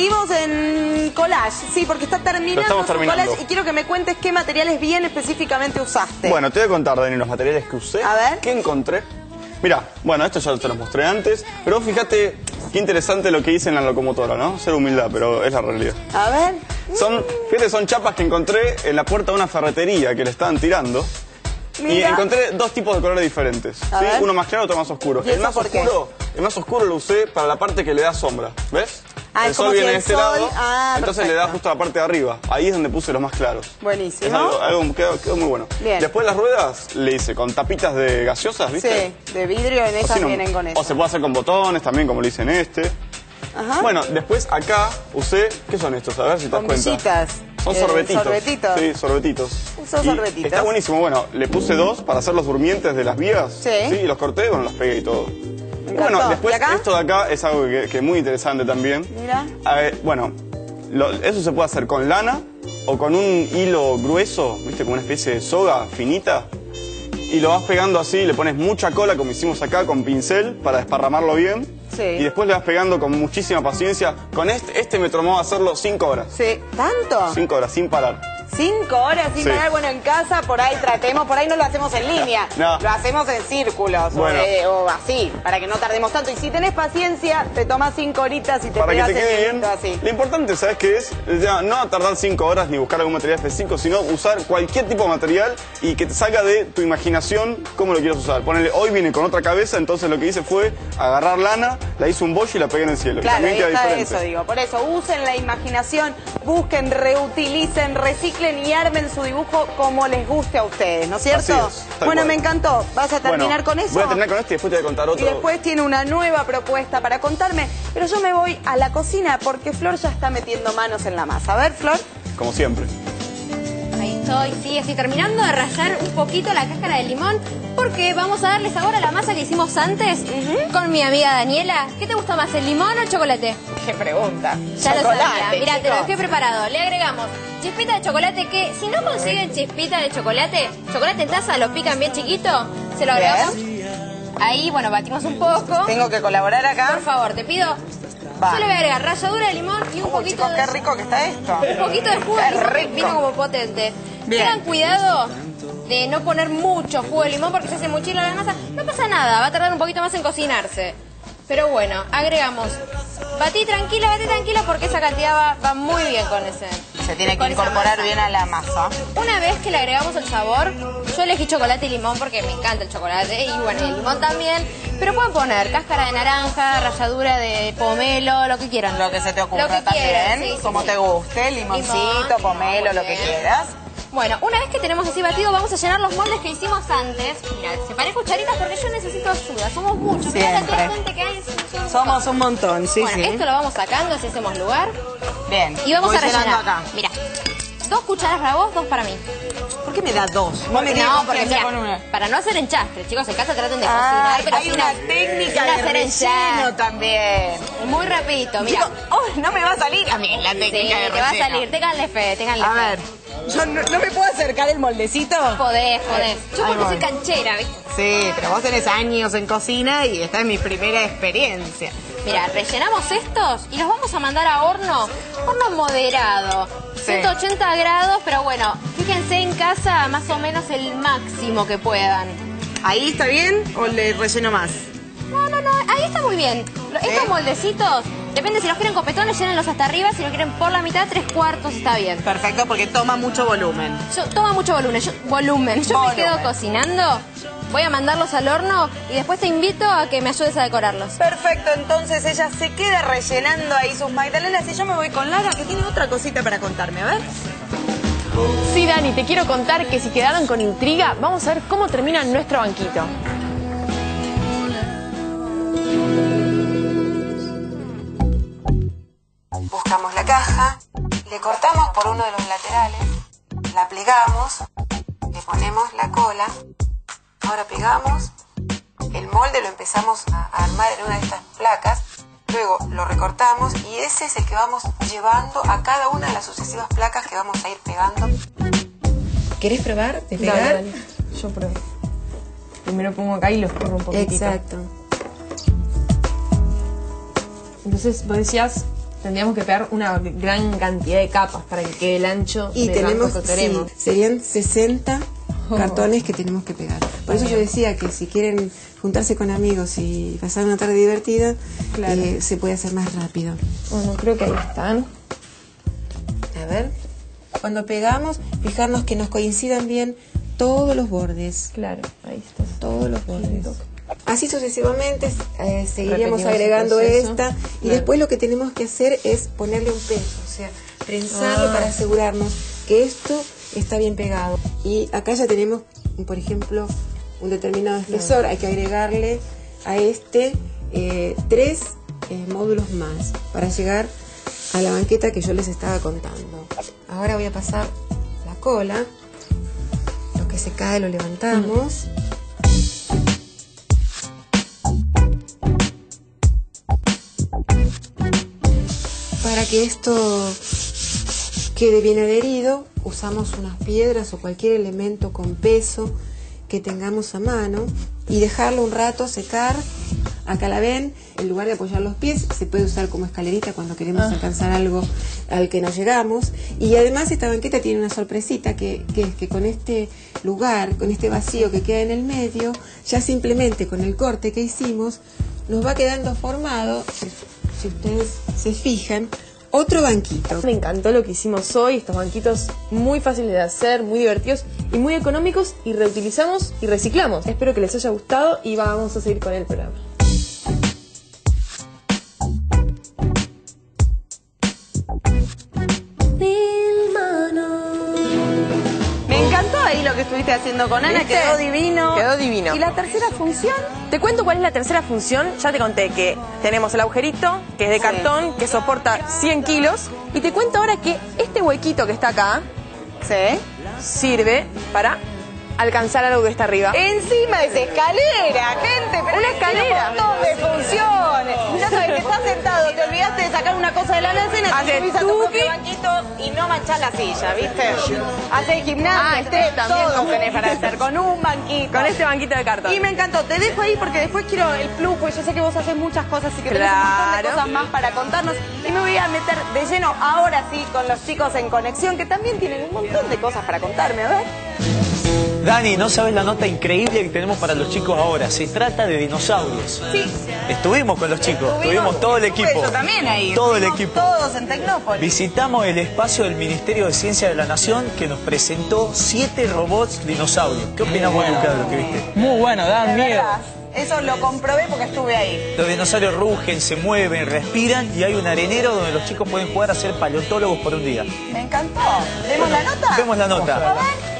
seguimos en collage, sí, porque está terminando su collage y quiero que me cuentes qué materiales bien específicamente usaste. Bueno, te voy a contar, Dani, los materiales que usé, a ver. qué encontré. Mira, bueno, esto ya te los mostré antes, pero fíjate qué interesante lo que hice en la locomotora, ¿no? Ser humildad, pero es la realidad. A ver. Fíjate, son chapas que encontré en la puerta de una ferretería que le estaban tirando. Mira. Y encontré dos tipos de colores diferentes, ¿sí? Uno más claro y otro más oscuro. El más oscuro lo usé para la parte que le da sombra, ¿ves? El sol viene de este lado, entonces le da justo a la parte de arriba. Ahí es donde puse los más claros. Buenísimo. Quedó muy bueno. Bien. Después las ruedas le hice con tapitas de gaseosas, ¿viste? Sí, de vidrio, en esas vienen con eso. O se puede hacer con botones también, como lo hice en este. Ajá. Bueno, después acá usé, ¿qué son estos? A ver si te das cuenta. Son sorbetitos. ¿Sorbetitos? Sí, sorbetitos. Son sorbetitos. Está buenísimo. Bueno, le puse dos para hacer los durmientes de las vías. Sí. Y los corté, bueno, los pegué y todo. Y bueno, después esto de acá es algo que es muy interesante también. Mira. Bueno, eso se puede hacer con lana o con un hilo grueso, ¿viste? Como una especie de soga finita. Y lo vas pegando así, le pones mucha cola, como hicimos acá, con pincel, para desparramarlo bien. Sí. Y después le vas pegando con muchísima paciencia. Con este me tomó hacerlo 5 horas. Sí. ¿Tanto? 5 horas, sin parar. 5 horas sin parar. Bueno, en casa por ahí tratemos, por ahí no lo hacemos en línea. No. Lo hacemos en círculos o así, para que no tardemos tanto. Y si tenés paciencia, te tomas 5 horitas y te para pegas que te quede el bien. así. Lo importante, ¿sabes qué es? Ya, no tardar 5 horas ni buscar algún material específico, sino usar cualquier tipo de material y que te salga de tu imaginación cómo lo quieres usar. Ponele, hoy viene con otra cabeza, entonces lo que hice fue agarrar lana, la hice un bollo y la pegué en el cielo. Claro, ahí está eso, digo. Por eso, usen la imaginación, busquen, reutilicen, reciclen y armen su dibujo como les guste a ustedes, ¿no es cierto? Así es, bueno, me encantó. ¿Vas a terminar con eso? Voy a terminar con este y después te voy a contar otro. Y después tiene una nueva propuesta para contarme, pero yo me voy a la cocina porque Flor ya está metiendo manos en la masa. A ver, Flor. Como siempre. Ahí estoy, sí, estoy terminando de rallar un poquito la cáscara de limón porque vamos a darle sabor a la masa que hicimos antes con mi amiga Daniela. ¿Qué te gusta más, el limón o el chocolate? ¿Qué pregunta? Ya lo sabía. Mirá, te lo dejé preparado. Le agregamos chispita de chocolate que, si no consiguen chispita de chocolate en taza, lo pican bien chiquito, se lo agregamos. Ahí, bueno, batimos un poco. ¿Tengo que colaborar acá? Por favor, te pido. Yo le voy a agregar ralladura de limón y un poquito de... qué rico que está esto. Un poquito de jugo de limón que vino como potente. Tengan cuidado de no poner mucho jugo de limón porque se hace muy chila la masa. No pasa nada, va a tardar un poquito más en cocinarse. Pero bueno, agregamos. Batí tranquila porque esa cantidad va muy bien con ese. Se tiene que incorporar bien a la masa. Una vez que le agregamos el sabor, yo elegí chocolate y limón porque me encanta el chocolate y bueno, el limón también. Pero pueden poner cáscara de naranja, ralladura de pomelo, lo que quieran. Lo que se te ocurra también, como te guste, limoncito, pomelo, lo que quieras. Bueno, una vez que tenemos así batido, vamos a llenar los moldes que hicimos antes. Mirá, separé cucharitas porque yo necesito ayuda. Somos muchos. Mirá la cantidad de gente que hay. Somos un montón, sí, bueno, esto lo vamos sacando, así hacemos lugar. Bien. Y vamos a rellenar acá. Mirá, 2 cucharas para vos, 2 para mí. ¿Por qué me da 2? No, porque mirá, para no hacer enchastre, chicos, en casa traten de cocinar, pero hay una técnica de relleno también. Muy rapidito, mira. No me va a salir a mí la técnica de relleno. te va a salir, ténganle fe. A ver, yo no me puedo acercar el moldecito. Podés. Yo porque soy canchera, ¿viste? Sí, pero vos tenés años en cocina y esta es mi primera experiencia. Mira, rellenamos estos y los vamos a mandar a horno moderado. 180 grados, pero bueno, fíjense en casa más o menos el máximo que puedan. ¿Ahí está bien o le relleno más? No, ahí está muy bien. Estos moldecitos, depende si los quieren copetones, llénenlos hasta arriba, si los quieren por la mitad, 3/4 está bien. Perfecto, porque toma mucho volumen. Toma mucho volumen. Yo me quedo cocinando, voy a mandarlos al horno y después te invito a que me ayudes a decorarlos. Perfecto, entonces ella se queda rellenando ahí sus magdalenas y yo me voy con Lara, que tiene otra cosita para contarme, a ver. Sí, Dani, te quiero contar que si quedaron con intriga, vamos a ver cómo termina nuestro banquito. Buscamos la caja, le cortamos por uno de los laterales, la plegamos, le ponemos la cola, ahora pegamos, el molde lo empezamos a armar en una de estas placas, luego lo recortamos y ese es el que vamos llevando a cada una de las sucesivas placas que vamos a ir pegando. ¿Querés probar de pegar? Dale. Yo pruebo. Primero pongo acá y lo escurro un poquitito. Exacto. Entonces vos decías tendríamos que pegar una gran cantidad de capas para que quede el ancho y del banco tenemos, que queremos. sí, serían 60 cartones que tenemos que pegar. Por eso yo decía que si quieren juntarse con amigos y pasar una tarde divertida, claro, se puede hacer más rápido. Bueno, creo que ahí están. A ver, cuando pegamos, fijarnos que nos coincidan bien todos los bordes. Claro, ahí está. Todos los bordes. Así sucesivamente seguiríamos Repetimos agregando el proceso. esta y después lo que tenemos que hacer es ponerle un peso, o sea, prensarlo para asegurarnos que esto está bien pegado. Y acá ya tenemos, por ejemplo, un determinado espesor, hay que agregarle a este 3 módulos más para llegar a la banqueta que yo les estaba contando. Ahora voy a pasar la cola, lo que se cae lo levantamos. Para que esto quede bien adherido, usamos unas piedras o cualquier elemento con peso que tengamos a mano y dejarlo un rato secar. Acá la ven, en lugar de apoyar los pies, se puede usar como escalerita cuando queremos alcanzar algo al que no llegamos. Y además esta banqueta tiene una sorpresita, que es que con este lugar, con este vacío que queda en el medio, ya simplemente con el corte que hicimos, nos va quedando formado, si ustedes se fijan, otro banquito. Me encantó lo que hicimos hoy, estos banquitos muy fáciles de hacer, muy divertidos y muy económicos, y reutilizamos y reciclamos. Espero que les haya gustado y vamos a seguir con el programa. Me encantó ahí lo que estuviste haciendo con Ana, ¿viste? quedó divino. Quedó divino. ¿Y la tercera función? Te cuento cuál es la tercera función. Ya te conté que tenemos el agujerito, que es de cartón, que soporta 100 kilos. Y te cuento ahora que este huequito que está acá sirve para alcanzar algo que está arriba. Encima es escalera, gente, pero Una escalera. un montón de funciones. Ya sabes que estás sentado, te olvidaste de sacar una cosa de la alacena, Hace te subís a tu tuki. propio banquito y no manchás la silla, ¿viste? Haces gimnasia, también todo tenés para hacer con un banquito. Con este banquito de cartón. Y me encantó, te dejo ahí porque después quiero el plus, porque yo sé que vos haces muchas cosas y que tenés un montón de cosas más para contarnos. Y me voy a meter de lleno ahora sí con los chicos en conexión, que también tienen un montón de cosas para contarme, a ver. Dani, no sabes la nota increíble que tenemos para los chicos ahora. Se trata de dinosaurios. Sí. Estuvimos con los chicos, tuvimos todo el equipo. Yo también ahí. Todo el Estuvimos equipo. todos en Tecnópolis. Visitamos el espacio del Ministerio de Ciencia de la Nación, que nos presentó 7 robots dinosaurios. ¿Qué opinas vos, Lucas, de lo que viste? Muy bueno, dan De miedo. verdad. Eso lo comprobé porque estuve ahí. Los dinosaurios rugen, se mueven, respiran, y hay un arenero donde los chicos pueden jugar a ser paleontólogos por un día. Me encantó. ¿Vemos la nota? Vemos la nota. A ver.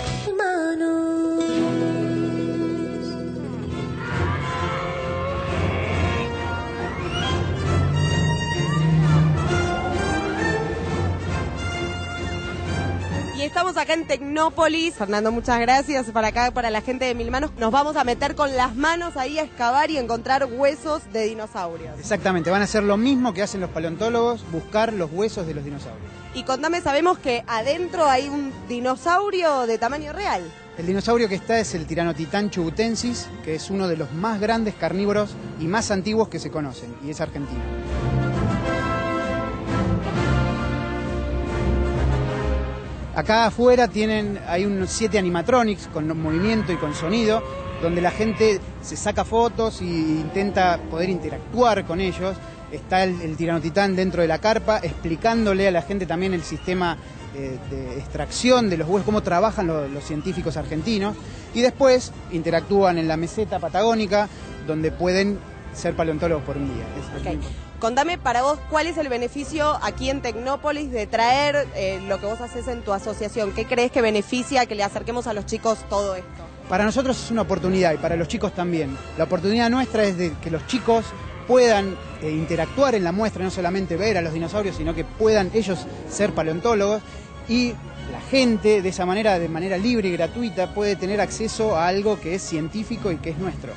Y estamos acá en Tecnópolis. Fernando, muchas gracias. Para acá, para la gente de Mil Manos, nos vamos a meter con las manos ahí a excavar y encontrar huesos de dinosaurios. Exactamente, van a hacer lo mismo que hacen los paleontólogos, buscar los huesos de los dinosaurios. Y contame, sabemos que adentro hay un dinosaurio de tamaño real. El dinosaurio que está es el Tiranotitán chubutensis, que es uno de los más grandes carnívoros y más antiguos que se conocen, y es argentino. Acá afuera hay unos 7 animatronics con movimiento y con sonido, donde la gente se saca fotos e intenta poder interactuar con ellos. Está el Tiranotitán dentro de la carpa, explicándole a la gente también el sistema de extracción de los huesos, cómo trabajan los científicos argentinos. Y después interactúan en la meseta patagónica, donde pueden ser paleontólogos por un día. Okay. Contame para vos, ¿cuál es el beneficio aquí en Tecnópolis de traer lo que vos haces en tu asociación? ¿Qué crees que beneficia que le acerquemos a los chicos todo esto? Para nosotros es una oportunidad y para los chicos también. La oportunidad nuestra es de que los chicos puedan interactuar en la muestra, no solamente ver a los dinosaurios, sino que puedan ellos ser paleontólogos, y la gente de esa manera, de manera libre y gratuita, puede tener acceso a algo que es científico y que es nuestro.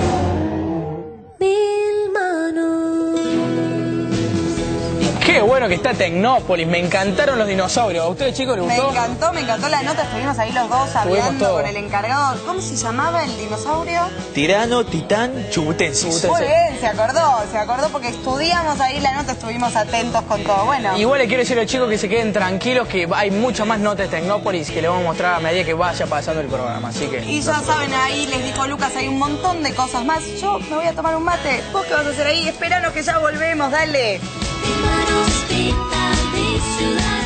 Qué bueno que que está Tecnópolis. Me encantaron los dinosaurios. ¿A ustedes, chicos, les gustó? Me encantó la nota. Estuvimos ahí los dos hablando con el encargado. ¿Cómo se llamaba el dinosaurio? Tirano, Titán, Chubutensis. Muy bien, se acordó porque estudiamos ahí la nota, estuvimos atentos con todo. Bueno. Igual le quiero decir a los chicos que se queden tranquilos, que hay muchas más notas de Tecnópolis que les vamos a mostrar a medida que vaya pasando el programa. Así que... Y ya saben, ahí les dijo Lucas, hay un montón de cosas más. Yo me voy a tomar un mate. ¿Vos qué vas a hacer ahí? Espéranos que ya volvemos, dale. Ciudad.